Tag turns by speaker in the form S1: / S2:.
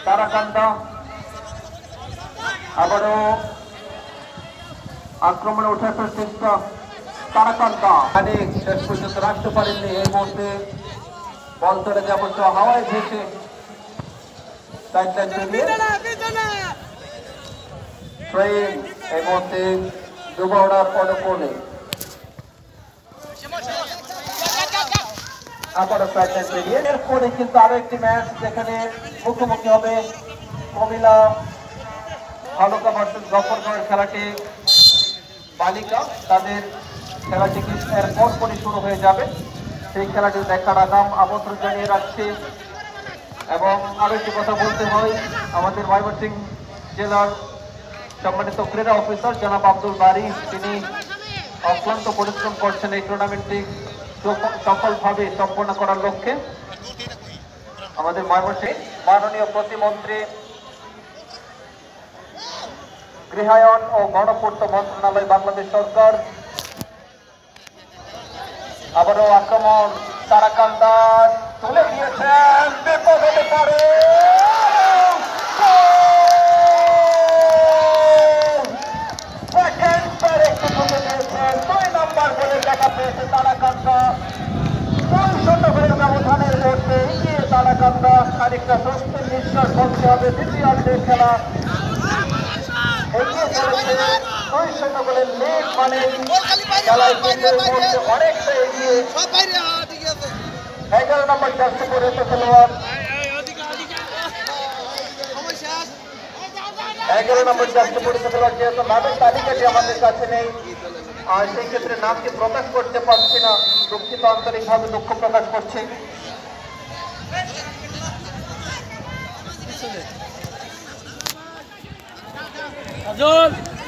S1: তারাকান্দা আবারও আক্রমণে উঠে আসার চেষ্টা তারাকান্দা শেষ পর্যন্ত রাখতে পারেননি। এই মুহূর্তে বল চলে যাবো হাওয়ায় ভেসে এই মুহূর্তে দুবাউড়ার অনুকূলে আবারও এরপরে কিন্তু আরো একটি ম্যাচ যেখানে মুখোমুখি হবে কুমিল্লা ভালুকা ভার্সেস গফরগাঁওয়ের খেলাটি বালিকা। তাদের খেলাটি এর পরপরই শুরু হয়ে যাবে। সেই খেলাটি দেখার আগাম আমন্ত্রণ জানিয়ে রাখছি। এবং আরো একটি কথা বলতে হয়, আমাদের ময়মনসিংহ জেলার সম্মানিত ক্রীড়া অফিসার জনাব আব্দুল বারী, তিনি অক্লান্ত পরিশ্রম করছেন এই টুর্নামেন্টটি সফলভাবে সম্পন্ন করার লক্ষ্যে। আমাদের ময়মনসিংহ মাননীয় প্রতিমন্ত্রী গৃহায়ন ও গণপূর্ত মন্ত্রণালয় বাংলাদেশ সরকার আবারও আক্রমণ তারাকান্দা তুলে দিয়েছেন, বিপদ হতে পারে। দুই নম্বর বলে দেখা পেয়েছে তারাকান্দা। 2 গোলের ব্যবধানের মধ্যে এগিয়ে তারাকান্দা। খানিকটা স্বস্তির নিঃশ্বাস বলতে হবে। দ্বিতীয়ার্ধের খেলা এগিয়ে চলেছে 200 গোলের লিড, মানে খেলায় অনেকটা এগিয়ে। 11 নম্বর জার্সি পরে খেলোয়াড় 11 নম্বর জার্সি পরে খেলোয়াড়, যেহেতু নামের তালিকাটি আমাদের কাছে নেই, আর সেই ক্ষেত্রে নামটি প্রকাশ করতে পারছি না, দুঃখিত, আন্তরিকভাবে দুঃখ প্রকাশ করছি।